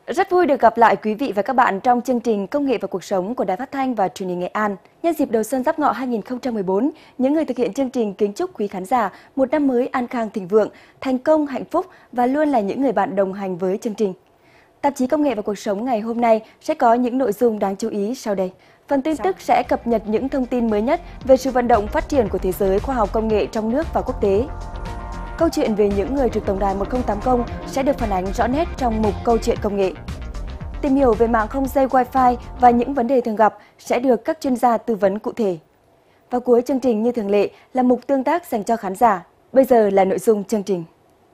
Rất vui được gặp lại quý vị và các bạn trong chương trình Công nghệ và cuộc sống của Đài Phát thanh và Truyền hình Nghệ An. Nhân dịp đầu xuân Giáp Ngọ 2014, những người thực hiện chương trình kính chúc quý khán giả một năm mới an khang thịnh vượng, thành công, hạnh phúc và luôn là những người bạn đồng hành với chương trình. Tạp chí Công nghệ và cuộc sống ngày hôm nay sẽ có những nội dung đáng chú ý sau đây. Phần tin tức sẽ cập nhật những thông tin mới nhất về sự vận động phát triển của thế giới khoa học công nghệ trong nước và quốc tế. Câu chuyện về những người trực tổng đài 1080 sẽ được phản ánh rõ nét trong mục Câu chuyện công nghệ. Tìm hiểu về mạng không dây Wi-Fi và những vấn đề thường gặp sẽ được các chuyên gia tư vấn cụ thể. Và cuối chương trình như thường lệ là mục tương tác dành cho khán giả. Bây giờ là nội dung chương trình.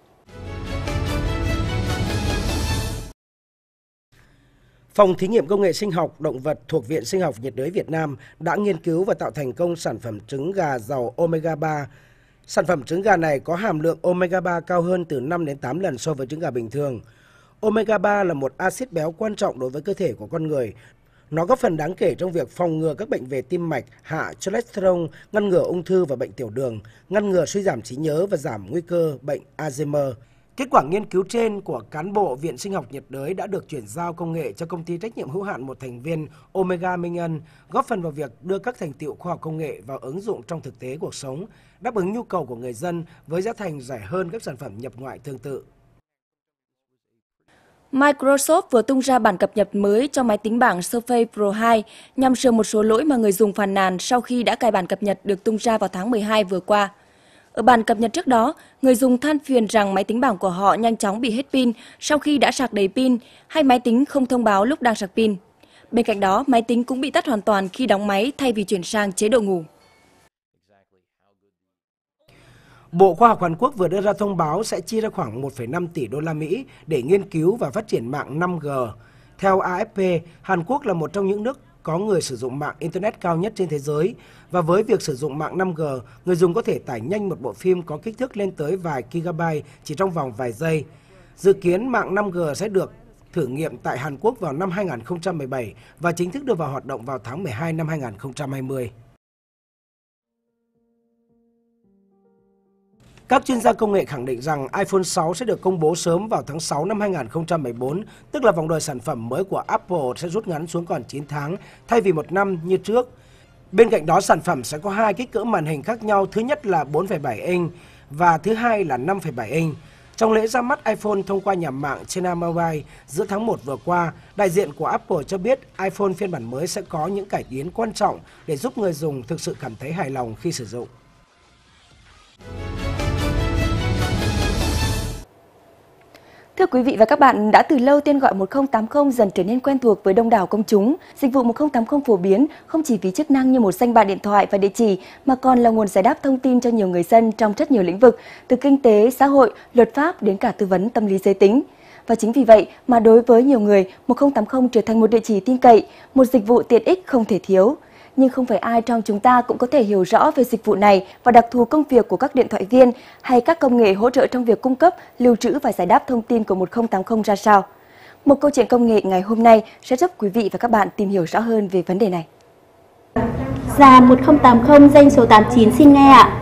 Phòng Thí nghiệm Công nghệ Sinh học Động vật thuộc Viện Sinh học nhiệt đới Việt Nam đã nghiên cứu và tạo thành công sản phẩm trứng gà giàu omega 3. Sản phẩm trứng gà này có hàm lượng omega 3 cao hơn từ 5 đến 8 lần so với trứng gà bình thường. Omega 3 là một axit béo quan trọng đối với cơ thể của con người. Nó góp phần đáng kể trong việc phòng ngừa các bệnh về tim mạch, hạ cholesterol, ngăn ngừa ung thư và bệnh tiểu đường, ngăn ngừa suy giảm trí nhớ và giảm nguy cơ bệnh Alzheimer. Kết quả nghiên cứu trên của cán bộ Viện Sinh học nhiệt đới đã được chuyển giao công nghệ cho công ty trách nhiệm hữu hạn một thành viên Omega Minh Ân, góp phần vào việc đưa các thành tựu khoa học công nghệ vào ứng dụng trong thực tế cuộc sống, đáp ứng nhu cầu của người dân với giá thành rẻ hơn các sản phẩm nhập ngoại tương tự. Microsoft vừa tung ra bản cập nhật mới cho máy tính bảng Surface Pro 2 nhằm sửa một số lỗi mà người dùng phàn nàn sau khi đã cài bản cập nhật được tung ra vào tháng 12 vừa qua. Ở bản cập nhật trước đó, người dùng than phiền rằng máy tính bảng của họ nhanh chóng bị hết pin sau khi đã sạc đầy pin hay máy tính không thông báo lúc đang sạc pin. Bên cạnh đó, máy tính cũng bị tắt hoàn toàn khi đóng máy thay vì chuyển sang chế độ ngủ. Bộ Khoa học Hàn Quốc vừa đưa ra thông báo sẽ chi ra khoảng 1,5 tỷ đô la Mỹ để nghiên cứu và phát triển mạng 5G. Theo AFP, Hàn Quốc là một trong những nước có người sử dụng mạng Internet cao nhất trên thế giới. Và với việc sử dụng mạng 5G, người dùng có thể tải nhanh một bộ phim có kích thước lên tới vài gigabyte chỉ trong vòng vài giây. Dự kiến mạng 5G sẽ được thử nghiệm tại Hàn Quốc vào năm 2017 và chính thức đưa vào hoạt động vào tháng 12 năm 2020. Các chuyên gia công nghệ khẳng định rằng iPhone 6 sẽ được công bố sớm vào tháng 6 năm 2014, tức là vòng đời sản phẩm mới của Apple sẽ rút ngắn xuống còn 9 tháng thay vì 1 năm như trước. Bên cạnh đó, sản phẩm sẽ có hai kích cỡ màn hình khác nhau, thứ nhất là 4,7 inch và thứ hai là 5,7 inch. Trong lễ ra mắt iPhone thông qua nhà mạng China Mobile giữa tháng 1 vừa qua, đại diện của Apple cho biết iPhone phiên bản mới sẽ có những cải tiến quan trọng để giúp người dùng thực sự cảm thấy hài lòng khi sử dụng. Thưa quý vị và các bạn, đã từ lâu tên gọi 1080 dần trở nên quen thuộc với đông đảo công chúng. Dịch vụ 1080 phổ biến không chỉ vì chức năng như một danh bạ điện thoại và địa chỉ, mà còn là nguồn giải đáp thông tin cho nhiều người dân trong rất nhiều lĩnh vực, từ kinh tế, xã hội, luật pháp đến cả tư vấn tâm lý giới tính. Và chính vì vậy mà đối với nhiều người, 1080 trở thành một địa chỉ tin cậy, một dịch vụ tiện ích không thể thiếu. Nhưng không phải ai trong chúng ta cũng có thể hiểu rõ về dịch vụ này và đặc thù công việc của các điện thoại viên hay các công nghệ hỗ trợ trong việc cung cấp, lưu trữ và giải đáp thông tin của 1080 ra sao. Một câu chuyện công nghệ ngày hôm nay sẽ giúp quý vị và các bạn tìm hiểu rõ hơn về vấn đề này. Dạ 1080 danh số 89 xin nghe ạ.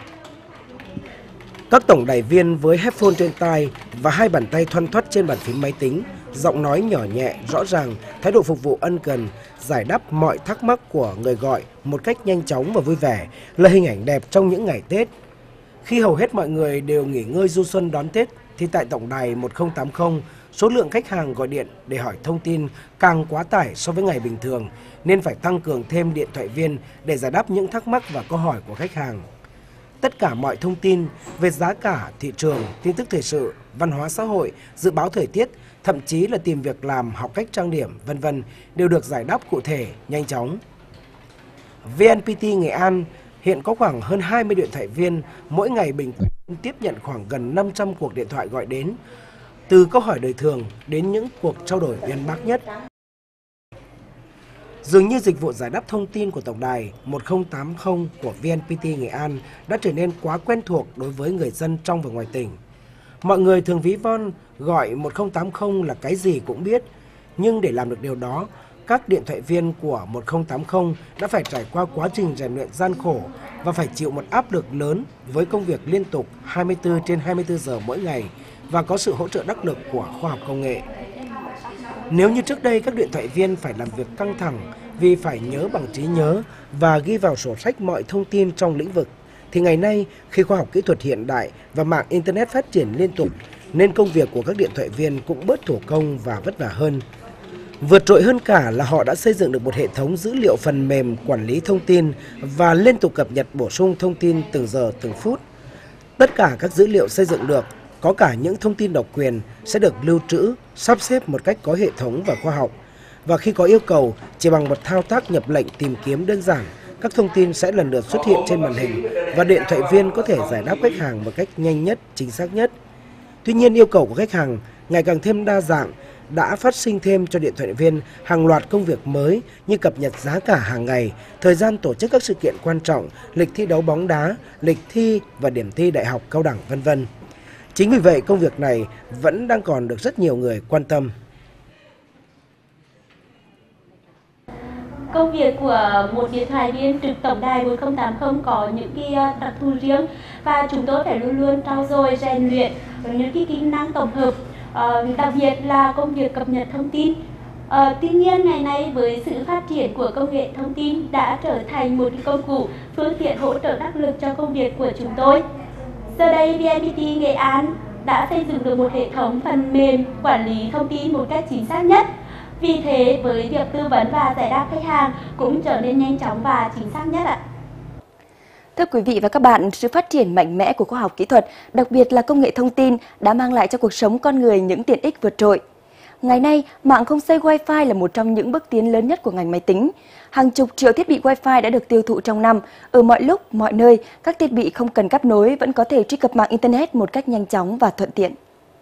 Các tổng đài viên với headphone trên tai và hai bàn tay thoăn thoắt trên bàn phím máy tính, giọng nói nhỏ nhẹ, rõ ràng, thái độ phục vụ ân cần, giải đáp mọi thắc mắc của người gọi một cách nhanh chóng và vui vẻ là hình ảnh đẹp trong những ngày Tết. Khi hầu hết mọi người đều nghỉ ngơi du xuân đón Tết, thì tại tổng đài 1080, số lượng khách hàng gọi điện để hỏi thông tin càng quá tải so với ngày bình thường, nên phải tăng cường thêm điện thoại viên để giải đáp những thắc mắc và câu hỏi của khách hàng. Tất cả mọi thông tin về giá cả, thị trường, tin tức thời sự, văn hóa xã hội, dự báo thời tiết, thậm chí là tìm việc làm, học cách trang điểm, vân vân đều được giải đáp cụ thể, nhanh chóng. VNPT Nghệ An hiện có khoảng hơn 20 điện thoại viên, mỗi ngày bình quân tiếp nhận khoảng gần 500 cuộc điện thoại gọi đến, từ câu hỏi đời thường đến những cuộc trao đổi uyên bác nhất. Dường như dịch vụ giải đáp thông tin của tổng đài 1080 của VNPT Nghệ An đã trở nên quá quen thuộc đối với người dân trong và ngoài tỉnh. Mọi người thường ví von gọi 1080 là cái gì cũng biết, nhưng để làm được điều đó, các điện thoại viên của 1080 đã phải trải qua quá trình rèn luyện gian khổ và phải chịu một áp lực lớn với công việc liên tục 24/24 giờ mỗi ngày và có sự hỗ trợ đắc lực của khoa học công nghệ. Nếu như trước đây các điện thoại viên phải làm việc căng thẳng vì phải nhớ bằng trí nhớ và ghi vào sổ sách mọi thông tin trong lĩnh vực, thì ngày nay khi khoa học kỹ thuật hiện đại và mạng Internet phát triển liên tục, nên công việc của các điện thoại viên cũng bớt thủ công và vất vả hơn. Vượt trội hơn cả là họ đã xây dựng được một hệ thống dữ liệu phần mềm quản lý thông tin và liên tục cập nhật bổ sung thông tin từng giờ từng phút. Tất cả các dữ liệu xây dựng được, có cả những thông tin độc quyền, sẽ được lưu trữ, sắp xếp một cách có hệ thống và khoa học. Và khi có yêu cầu, chỉ bằng một thao tác nhập lệnh tìm kiếm đơn giản, các thông tin sẽ lần lượt xuất hiện trên màn hình và điện thoại viên có thể giải đáp khách hàng một cách nhanh nhất, chính xác nhất. Tuy nhiên, yêu cầu của khách hàng ngày càng thêm đa dạng, đã phát sinh thêm cho điện thoại viên hàng loạt công việc mới như cập nhật giá cả hàng ngày, thời gian tổ chức các sự kiện quan trọng, lịch thi đấu bóng đá, lịch thi và điểm thi đại học cao đẳng v.v. Chính vì vậy, công việc này vẫn đang còn được rất nhiều người quan tâm. Công việc của một điện thoại viên trực tổng đài 1080 có những cái đặc thù riêng và chúng tôi phải luôn luôn trau dồi rèn luyện những cái kỹ năng tổng hợp, đặc biệt là công việc cập nhật thông tin. Tuy nhiên ngày nay với sự phát triển của công nghệ thông tin đã trở thành một công cụ phương tiện hỗ trợ đắc lực cho công việc của chúng tôi. Giờ đây VNPT Nghệ An đã xây dựng được một hệ thống phần mềm quản lý thông tin một cách chính xác nhất. Vì thế, với việc tư vấn và giải đáp khách hàng cũng trở nên nhanh chóng và chính xác nhất ạ. Thưa quý vị và các bạn, sự phát triển mạnh mẽ của khoa học kỹ thuật, đặc biệt là công nghệ thông tin, đã mang lại cho cuộc sống con người những tiện ích vượt trội. Ngày nay, mạng không dây Wi-Fi là một trong những bước tiến lớn nhất của ngành máy tính. Hàng chục triệu thiết bị Wi-Fi đã được tiêu thụ trong năm. Ở mọi lúc, mọi nơi, các thiết bị không cần cáp nối vẫn có thể truy cập mạng Internet một cách nhanh chóng và thuận tiện.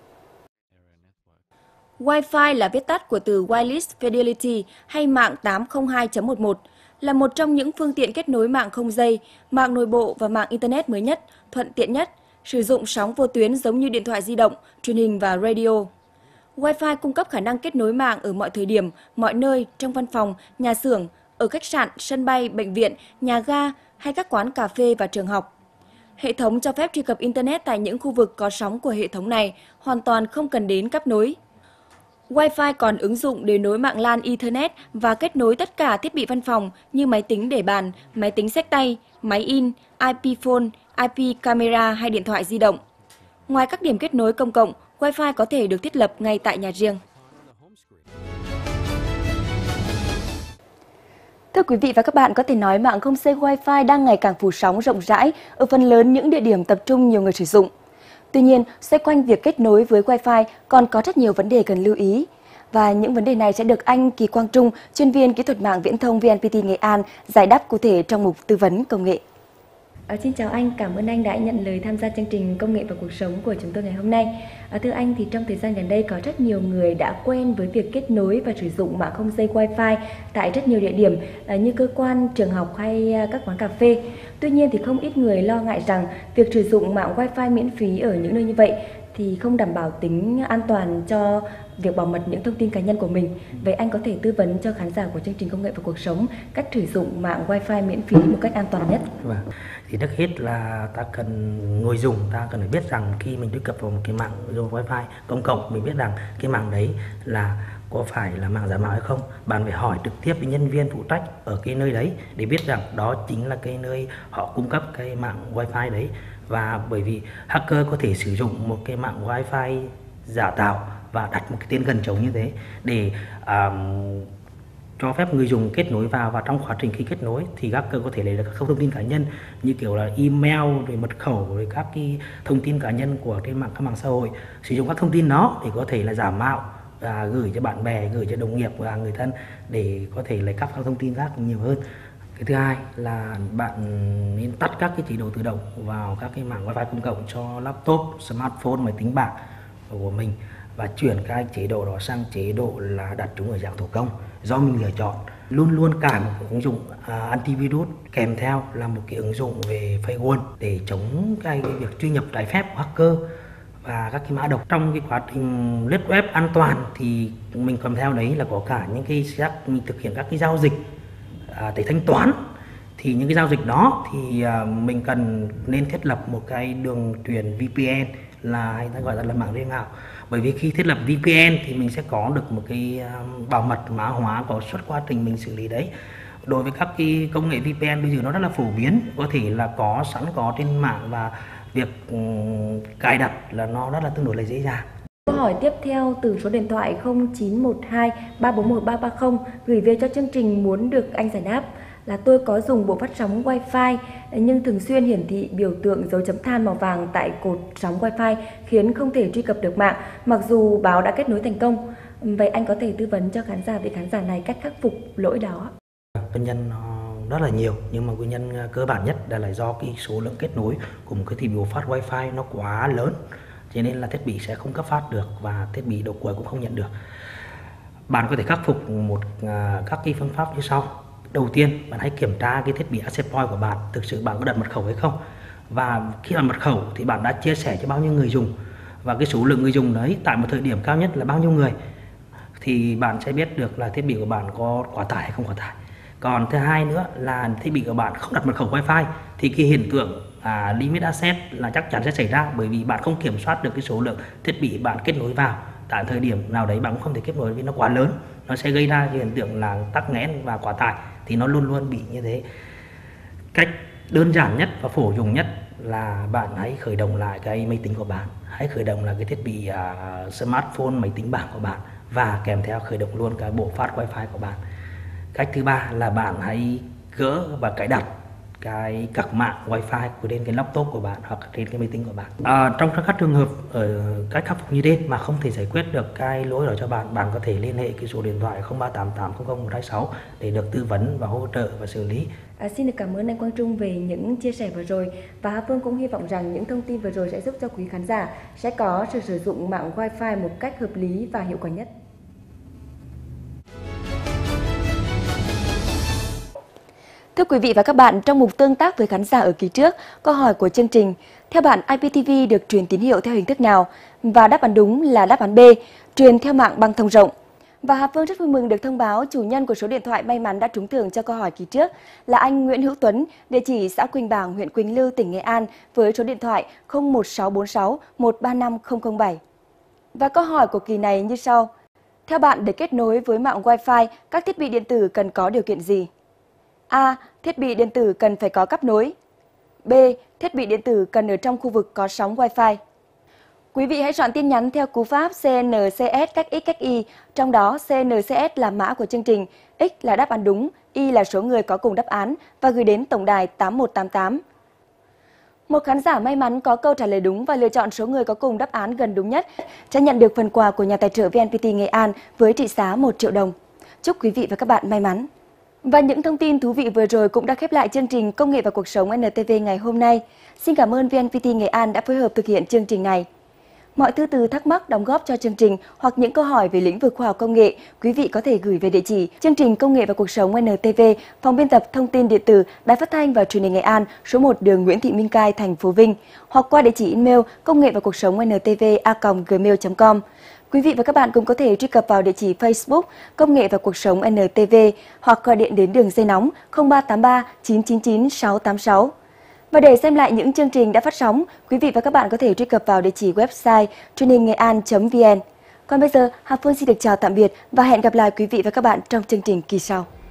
Wi-Fi là viết tắt của từ Wireless Fidelity hay mạng 802.11, là một trong những phương tiện kết nối mạng không dây, mạng nội bộ và mạng Internet mới nhất, thuận tiện nhất, sử dụng sóng vô tuyến giống như điện thoại di động, truyền hình và radio. Wi-Fi cung cấp khả năng kết nối mạng ở mọi thời điểm, mọi nơi, trong văn phòng, nhà xưởng, ở khách sạn, sân bay, bệnh viện, nhà ga hay các quán cà phê và trường học. Hệ thống cho phép truy cập Internet tại những khu vực có sóng của hệ thống này, hoàn toàn không cần đến cáp nối. Wi-Fi còn ứng dụng để nối mạng LAN Ethernet và kết nối tất cả thiết bị văn phòng như máy tính để bàn, máy tính xách tay, máy in, IP phone, IP camera hay điện thoại di động. Ngoài các điểm kết nối công cộng, Wi-Fi có thể được thiết lập ngay tại nhà riêng. Thưa quý vị và các bạn, có thể nói mạng không dây Wi-Fi đang ngày càng phủ sóng rộng rãi ở phần lớn những địa điểm tập trung nhiều người sử dụng. Tuy nhiên, xoay quanh việc kết nối với Wi-Fi còn có rất nhiều vấn đề cần lưu ý. Và những vấn đề này sẽ được anh Kỳ Quang Trung, chuyên viên kỹ thuật mạng viễn thông VNPT Nghệ An, giải đáp cụ thể trong mục tư vấn công nghệ. Xin chào anh, cảm ơn anh đã nhận lời tham gia chương trình Công nghệ và cuộc sống của chúng tôi ngày hôm nay. Thưa anh, thì trong thời gian gần đây có rất nhiều người đã quen với việc kết nối và sử dụng mạng không dây Wi-Fi tại rất nhiều địa điểm như cơ quan, trường học hay các quán cà phê. Tuy nhiên thì không ít người lo ngại rằng việc sử dụng mạng Wi-Fi miễn phí ở những nơi như vậy thì không đảm bảo tính an toàn cho việc bảo mật những thông tin cá nhân của mình. Vậy anh có thể tư vấn cho khán giả của chương trình Công nghệ và cuộc sống cách sử dụng mạng Wi-Fi miễn phí một cách an toàn nhất? Vâng. Thì trước hết là ta cần người dùng ta cần phải biết rằng khi mình truy cập vào một cái mạng dùng Wi-Fi công cộng, mình biết rằng cái mạng đấy là có phải là mạng giả mạo hay không. Bạn phải hỏi trực tiếp với nhân viên phụ trách ở cái nơi đấy để biết rằng đó chính là cái nơi họ cung cấp cái mạng Wi-Fi đấy. Và bởi vì hacker có thể sử dụng một cái mạng Wi-Fi giả tạo và đặt một cái tên gần trống như thế để cho phép người dùng kết nối vào, và trong quá trình khi kết nối thì hacker có thể lấy được các thông tin cá nhân như kiểu là email, rồi mật khẩu, rồi các cái thông tin cá nhân của trên các mạng xã hội, sử dụng các thông tin đó để có thể là giả mạo gửi cho bạn bè, gửi cho đồng nghiệp và người thân để có thể lấy cắp các thông tin khác nhiều hơn. Cái thứ hai là bạn nên tắt các cái chế độ tự động vào các cái mạng Wi-Fi công cộng cho laptop, smartphone, máy tính bảng của mình và chuyển cái chế độ đó sang chế độ là đặt chúng ở dạng thủ công do mình lựa chọn. Luôn luôn cài một ứng dụng antivirus kèm theo là một cái ứng dụng về firewall để chống cái việc truy nhập trái phép của hacker và các cái mã độc. Trong cái quá trình lướt web an toàn thì mình kèm theo đấy là có cả những cái mình thực hiện các cái giao dịch để thanh toán. Thì những cái giao dịch đó thì mình cần nên thiết lập một cái đường truyền VPN, là hay ta gọi là mạng liên ảo. Bởi vì khi thiết lập VPN thì mình sẽ có được một cái bảo mật mã hóa của suốt quá trình mình xử lý đấy. Đối với các cái công nghệ VPN bây giờ nó rất là phổ biến, có thể là có sẵn có trên mạng và việc cài đặt là nó rất là tương đối là dễ dàng. Câu hỏi tiếp theo từ số điện thoại 0912 341 330 gửi về cho chương trình muốn được anh giải đáp là tôi có dùng bộ phát sóng Wi-Fi nhưng thường xuyên hiển thị biểu tượng dấu chấm than màu vàng tại cột sóng Wi-Fi khiến không thể truy cập được mạng mặc dù báo đã kết nối thành công. Vậy anh có thể tư vấn cho khán giả, vị khán giả này cách khắc phục lỗi đó? Nguyên nhân rất là nhiều, nhưng mà nguyên nhân cơ bản nhất là do cái số lượng kết nối của một cái thiết bị bộ phát Wi-Fi nó quá lớn, cho nên là thiết bị sẽ không cấp phát được và thiết bị đầu cuối cũng không nhận được. Bạn có thể khắc phục các cái phương pháp như sau. Đầu tiên, bạn hãy kiểm tra cái thiết bị access point của bạn, thực sự bạn có đặt mật khẩu hay không, và khi đặt mật khẩu thì bạn đã chia sẻ cho bao nhiêu người dùng, và cái số lượng người dùng đấy tại một thời điểm cao nhất là bao nhiêu người, thì bạn sẽ biết được là thiết bị của bạn có quá tải hay không quá tải. Còn thứ hai nữa là thiết bị của bạn không đặt mật khẩu Wi-Fi thì cái hiện tượng limit access là chắc chắn sẽ xảy ra, bởi vì bạn không kiểm soát được cái số lượng thiết bị bạn kết nối vào. Tại thời điểm nào đấy bạn cũng không thể kết nối vì nó quá lớn, nó sẽ gây ra cái hiện tượng là tắc nghẽn và quá tải, thì nó luôn luôn bị như thế. Cách đơn giản nhất và phổ dùng nhất là bạn hãy khởi động lại cái máy tính của bạn, hãy khởi động lại cái thiết bị smartphone, máy tính bảng của bạn và kèm theo khởi động luôn cái bộ phát Wi-Fi của bạn. Cách thứ ba là bạn hãy gỡ và cài đặt cái card mạng Wi-Fi của trên cái laptop của bạn hoặc trên cái máy tính của bạn. Trong các trường hợp ở cách khắc phục như trên mà không thể giải quyết được cái lỗi đó cho bạn, bạn có thể liên hệ cái số điện thoại 0388000126 để được tư vấn và hỗ trợ và xử lý. Xin được cảm ơn anh Quang Trung về những chia sẻ vừa rồi, và Hà Phương cũng hy vọng rằng những thông tin vừa rồi sẽ giúp cho quý khán giả sẽ có sự sử dụng mạng Wi-Fi một cách hợp lý và hiệu quả nhất. Thưa quý vị và các bạn, trong mục tương tác với khán giả ở kỳ trước, câu hỏi của chương trình: theo bạn, IPTV được truyền tín hiệu theo hình thức nào? Và đáp án đúng là đáp án B, truyền theo mạng băng thông rộng. Và Hà Phương rất vui mừng được thông báo chủ nhân của số điện thoại may mắn đã trúng thưởng cho câu hỏi kỳ trước là anh Nguyễn Hữu Tuấn, địa chỉ xã Quỳnh Bảng, huyện Quỳnh Lưu, tỉnh Nghệ An, với số điện thoại 01646 135007. Và câu hỏi của kỳ này như sau: theo bạn, để kết nối với mạng Wi-Fi, các thiết bị điện tử cần có điều kiện gì? A. Thiết bị điện tử cần phải có cáp nối. B. Thiết bị điện tử cần ở trong khu vực có sóng Wi-Fi. Quý vị hãy chọn tin nhắn theo cú pháp CNCS cách X cách Y, trong đó CNCS là mã của chương trình, X là đáp án đúng, Y là số người có cùng đáp án, và gửi đến tổng đài 8188. Một khán giả may mắn có câu trả lời đúng và lựa chọn số người có cùng đáp án gần đúng nhất sẽ nhận được phần quà của nhà tài trợ VNPT Nghệ An với trị giá 1 triệu đồng. Chúc quý vị và các bạn may mắn. Và những thông tin thú vị vừa rồi cũng đã khép lại chương trình Công nghệ và Cuộc sống NTV ngày hôm nay. Xin cảm ơn VNPT Nghệ An đã phối hợp thực hiện chương trình này. Mọi thư từ thắc mắc đóng góp cho chương trình hoặc những câu hỏi về lĩnh vực khoa học công nghệ, quý vị có thể gửi về địa chỉ chương trình Công nghệ và Cuộc sống NTV, phòng biên tập thông tin điện tử, Đài Phát thanh và Truyền hình Nghệ An, số 1 đường Nguyễn Thị Minh Khai, thành phố Vinh, hoặc qua địa chỉ email công nghệ và cuộc sống ntv@gmail.com. Quý vị và các bạn cũng có thể truy cập vào địa chỉ Facebook Công nghệ và Cuộc sống NTV hoặc gọi điện đến đường dây nóng 0383 999 686. Và để xem lại những chương trình đã phát sóng, quý vị và các bạn có thể truy cập vào địa chỉ website truyền hình nghệ an.vn. Còn bây giờ, Hà Phương xin được chào tạm biệt và hẹn gặp lại quý vị và các bạn trong chương trình kỳ sau.